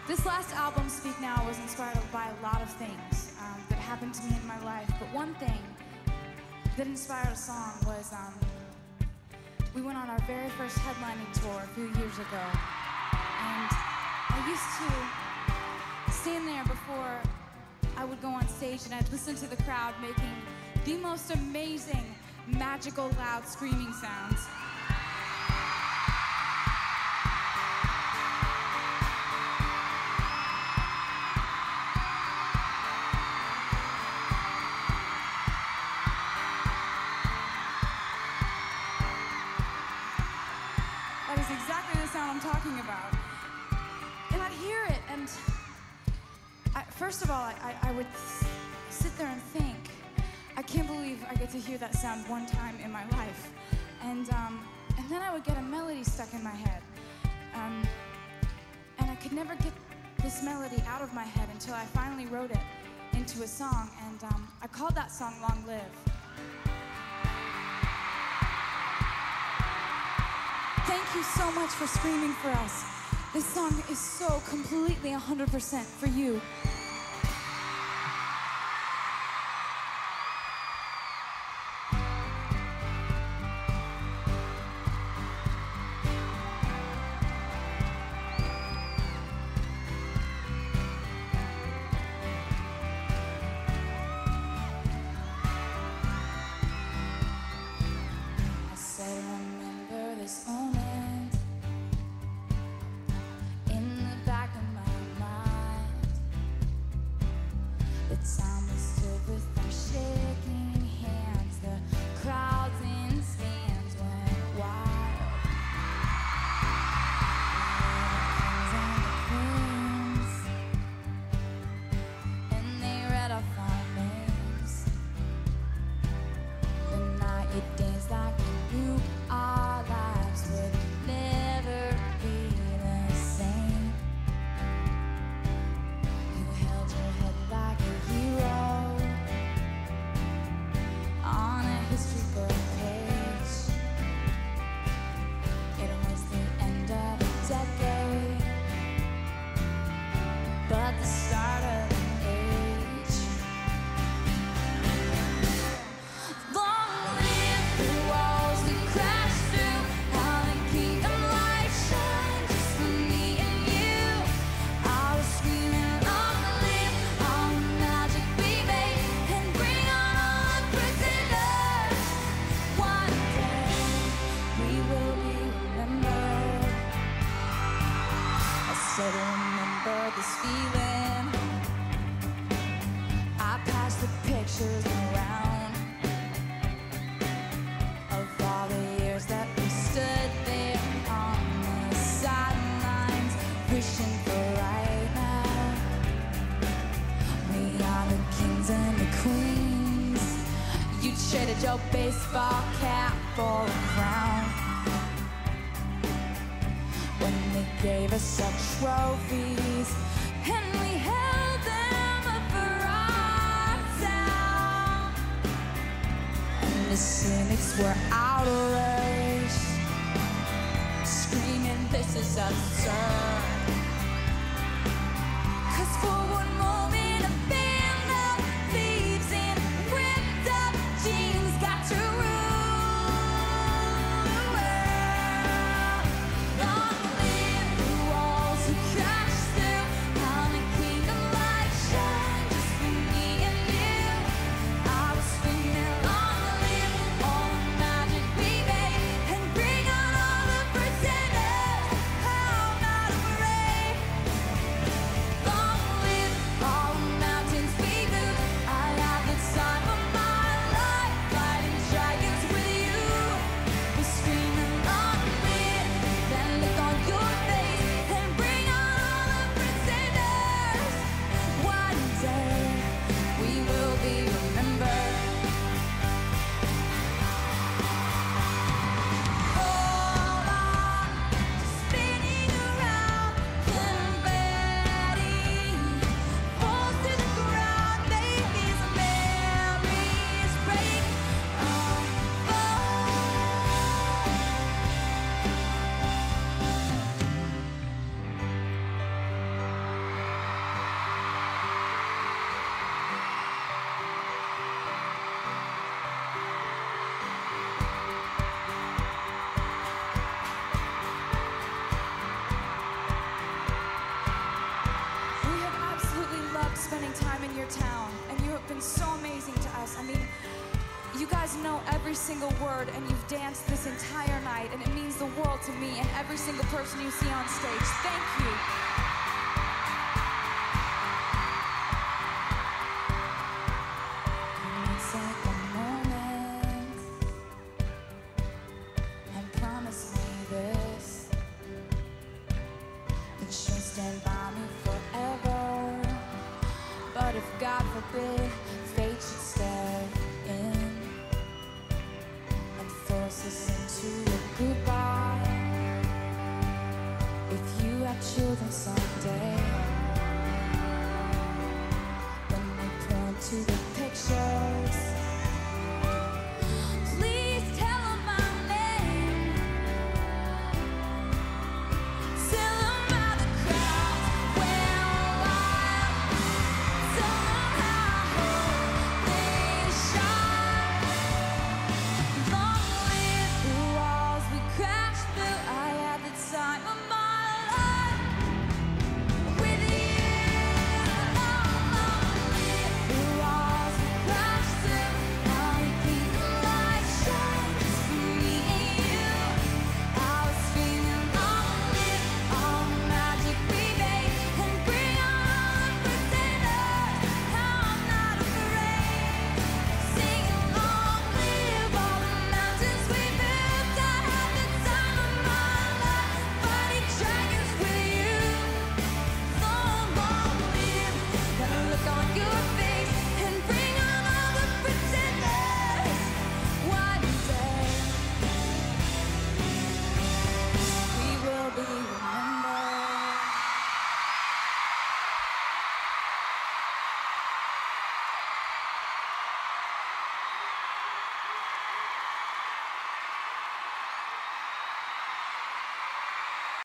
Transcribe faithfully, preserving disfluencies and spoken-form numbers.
This last album, Speak Now, was inspired by a lot of things um, that happened to me in my life. But one thing that inspired a song was um, we went on our very first headlining tour a few years ago. And I used to stand there before I would go on stage and I'd listen to the crowd making the most amazing, magical, loud screaming sounds. That is exactly the sound I'm talking about. And I'd hear it, and I, first of all, I, I would sit there and think, I can't believe I get to hear that sound one time in my life. And, um, and then I would get a melody stuck in my head. Um, and I could never get this melody out of my head until I finally wrote it into a song. And um, I called that song Long Live. Thank you so much for screaming for us. This song is so completely one hundred percent for you. I said, remember this moment. Time we stood with our shaking hands, the crowds in stands went wild. The kings and the queens, and they read off our names. The night you danced like you knew our lives would never be the same. You held your head like a hero on a history book page. It was the end of a decade, but the start of an age. Long live the walls we crashed through, how the kingdom light shine just for me and you. I was screaming, long live all the magic we made, and bring on all the prisoners. One day we will be remembered. I said, remember this feeling. I passed the pictures around of all the years that we stood there on the sidelines, wishing for right now. We are the kings and the queens. You traded your baseball cap for a crown when they gave us our trophies, and we held them up for our town. And the cynics were outraged, screaming, this is absurd. 'Cause for one moment a band of thieves in ripped up jeans got to rule the world. Long live the walls who crashed through, how the kingdom light shine just for me and you. I was screaming, long live all the magic we made, and bring on all the pretenders. How not afraid. your town, and you have been so amazing to us. I mean, you guys know every single word, and you've danced this entire night, and it means the world to me and every single person you see on stage. Thank you. It's like a moment, and promise me this, that you'll stand by me forever. But if God forbid fate should step in and force us into a goodbye, if you had children, son,